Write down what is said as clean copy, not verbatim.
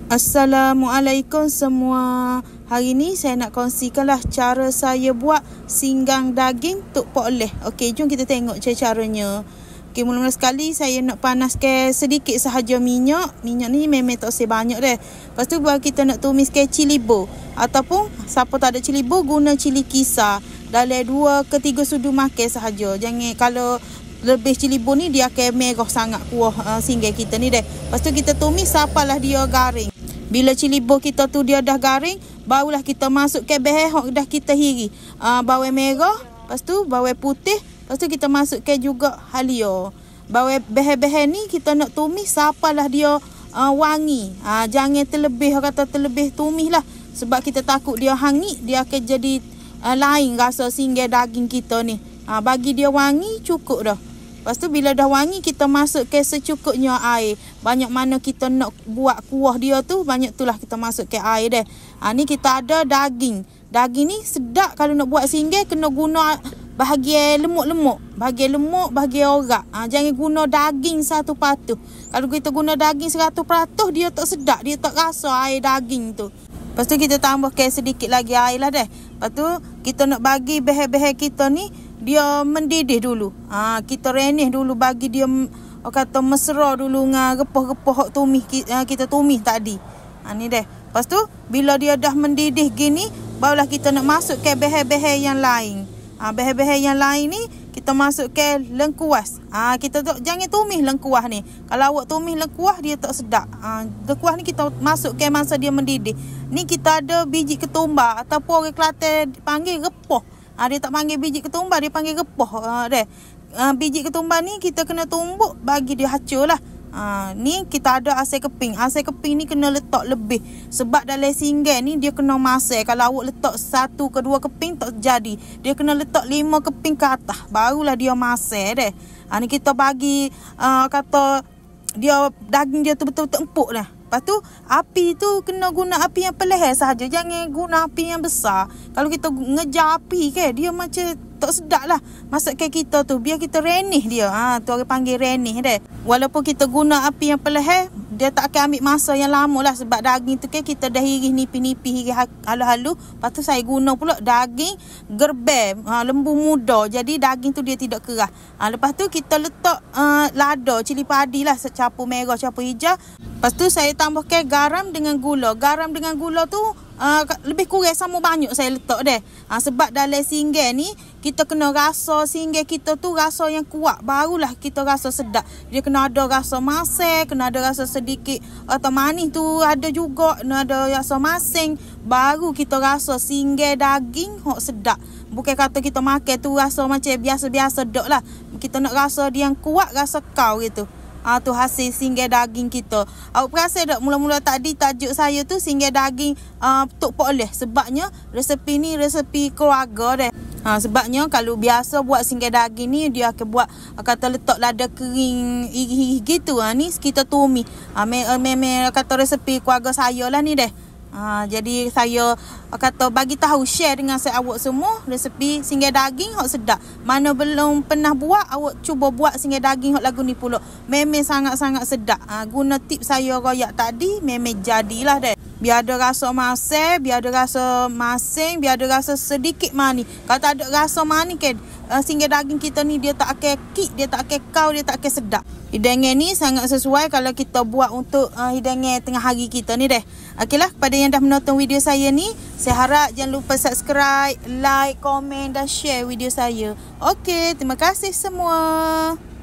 Assalamualaikum semua. Hari ni saya nak kongsikanlah cara saya buat singgang daging tuk pok leh. Okey, jom kita tengok caranya. Okey, mula-mula sekali saya nak panaskan sedikit sahaja minyak. Minyak ni memang tak usah banyak dah. Lepas tu baru kita nak tumiskan cili bo. Ataupun siapa tak ada cili bo, guna cili kisar. Dalam 2 ke 3 sudu makan sahaja. Jangan kalau lebih cili bo ni dia akan merah sangat kuah singgang kita ni dah. Lepas tu kita tumis sampailah dia garing. Bila cili bo kita tu dia dah garing, barulah kita masukkan bahan hok dah kita hiri. Bawang merah, lepas tu bawang putih, lepas tu kita masukkan juga halia. Bahan-bahan ni kita nak tumis sampailah dia wangi. Jangan terlebih tumis lah. Sebab kita takut dia hangit, dia akan jadi lain rasa singgang daging kita ni. Bagi dia wangi cukup dah. Lepas tu bila dah wangi, kita masukkan secukupnya air. Banyak mana kita nak buat kuah dia tu, banyak itulah kita masukkan air dah. Ni kita ada daging. Daging ni sedap kalau nak buat singgang, kena guna bahagian lemuk-lemuk. Bahagian lemuk, bahagian orak. Jangan guna daging satu patuh. Kalau kita guna daging 100%, dia tak sedap. Dia tak rasa air daging tu. Lepas tu kita tambahkan sedikit lagi air lah dah. Lepas tu kita nak bagi bahan-bahan kita ni dia mendidih dulu. Kita renih dulu bagi dia kata mesra dulu dengan repah-repah tumis kita tumis tadi. Ni dah. Lepas tu bila dia dah mendidih gini, barulah kita nak masukkan bahan-bahan yang lain. Bahan-bahan yang lain ni kita masukkan lengkuas. Kita jangan tumis lengkuas ni. Kalau awak tumis lengkuas dia tak sedap. Lengkuas ni kita masukkan masa dia mendidih. Ni kita ada biji ketumbar ataupun orang Kelantan panggil repah. Dia tak panggil biji ketumbar, dia panggil repah. Biji ketumbar ni kita kena tumbuk bagi dia hacur lah. Ni kita ada asam keping. Asam keping ni kena letak lebih. Sebab dalam singgang ni dia kena masak. Kalau awak letak 1 ke 2 keping tak jadi. Dia kena letak 5 keping ke atas. Barulah dia masak dah. Ni kita bagi kata dia daging dia tu betul-betul empuk dah. Lepas tu api tu kena guna api yang perlahan sahaja. Jangan guna api yang besar. Kalau kita ngejar api ke, dia macam tak sedap lah. Masukkan kita tu biar kita renih dia. Tu orang panggil renih dah. Walaupun kita guna api yang perlahan, dia tak akan ambil masa yang lama lah. Sebab daging tu kan kita dah iris nipis-nipis, iris halu-halu. Lepas tu saya guna pula daging gerbang, lembu muda. Jadi daging tu dia tidak keras. Lepas tu kita letak lada, cili padi lah. Campur merah, campur hijau. Lepas tu saya tambahkan garam dengan gula. Garam dengan gula tu lebih kurang sama banyak saya letak dah. Sebab dalam singgang ni kita kena rasa singgang kita tu rasa yang kuat, barulah kita rasa sedap. Dia kena ada rasa masak, kena ada rasa sedikit atau manis tu ada juga, kena ada rasa masing, baru kita rasa singgang daging hok sedap. Bukan kata kita makan tu rasa macam biasa-biasa dok lah. Kita nak rasa dia yang kuat, rasa kau gitu. Tu hasil singgang daging kita. Awak perasan tak mula-mula tadi tajuk saya tu singgang daging tuk pok leh. Sebabnya resepi ni resepi keluarga dah. Sebabnya kalau biasa buat singgang daging ni dia akan buat kata letak lada kering iris gitu. Ni kita tumis. Memang kata resepi keluarga saya lah ni dah. Jadi saya kata bagi tahu share dengan awak semua resepi singgang daging hok sedap. Mana belum pernah buat, awak cuba buat singgang daging hok lagu ni pula. Memang sangat-sangat sedap. Guna tips saya royak tadi memang jadilah dah. Biar ada rasa masak, biar ada rasa masing, biar ada rasa sedikit manis. Kalau tak ada rasa manis kan, singgang daging kita ni dia tak akan kik, dia tak akan kau, dia tak akan sedap. Hidangan ni sangat sesuai kalau kita buat untuk hidangan tengah hari kita ni dah. Okeylah, kepada yang dah menonton video saya ni, saya harap jangan lupa subscribe, like, komen dan share video saya. Okey, terima kasih semua.